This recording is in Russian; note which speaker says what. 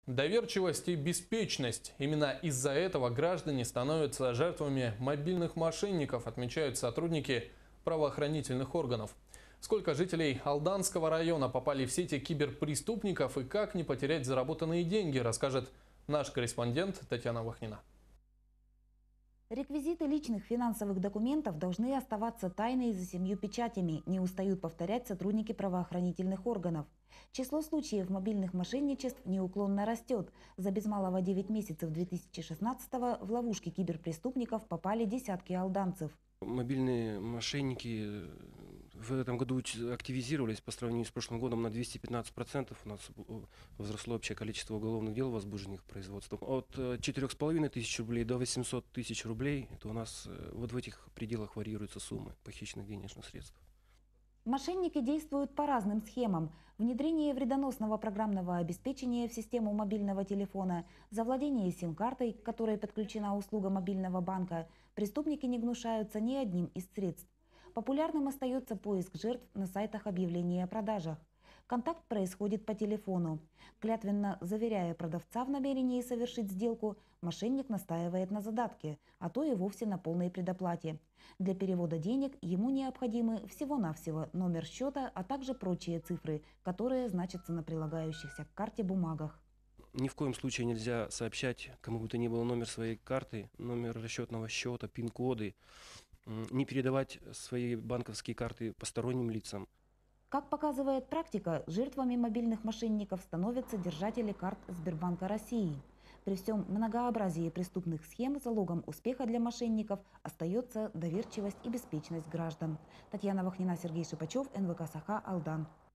Speaker 1: Доверчивость и беспечность. Именно из-за этого граждане становятся жертвами мобильных мошенников, отмечают сотрудники правоохранительных органов. Сколько жителей Алданского района попали в сети киберпреступников и как не потерять заработанные деньги, расскажет наш корреспондент Татьяна Вахнина.
Speaker 2: Реквизиты личных финансовых документов должны оставаться тайной за 7 печатями, не устают повторять сотрудники правоохранительных органов. Число случаев мобильных мошенничеств неуклонно растет. За без малого 9 месяцев 2016-го в ловушки киберпреступников попали десятки алданцев.
Speaker 3: Мобильные мошенники в этом году активизировались по сравнению с прошлым годом на 215%. У нас возросло общее количество уголовных дел, возбужденных производством. От 4,5 тысяч рублей до 800 тысяч рублей. Это у нас вот в этих пределах варьируются суммы похищенных денежных средств.
Speaker 2: Мошенники действуют по разным схемам. Внедрение вредоносного программного обеспечения в систему мобильного телефона, завладение сим-картой, к которой подключена услуга мобильного банка, преступники не гнушаются ни одним из средств. Популярным остается поиск жертв на сайтах объявлений о продажах. Контакт происходит по телефону. Клятвенно заверяя продавца в намерении совершить сделку, мошенник настаивает на задатке, а то и вовсе на полной предоплате. Для перевода денег ему необходимы всего-навсего номер счета, а также прочие цифры, которые значатся на прилагающихся к карте бумагах.
Speaker 3: Ни в коем случае нельзя сообщать кому бы то ни было номер своей карты, номер расчетного счета, пин-коды, не передавать свои банковские карты посторонним лицам.
Speaker 2: Как показывает практика, жертвами мобильных мошенников становятся держатели карт Сбербанка России. При всем многообразии преступных схем залогом успеха для мошенников остается доверчивость и беспечность граждан. Татьяна Вахнина, Сергей Шипачев, НВК Саха, Алдан.